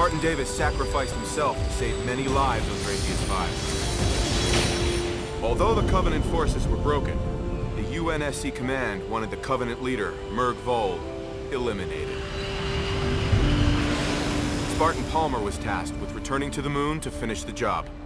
Spartan Davis sacrificed himself to save many lives on Radius 5. Although the Covenant forces were broken, the UNSC command wanted the Covenant leader, Merg Vol, eliminated. Spartan Palmer was tasked with returning to the moon to finish the job.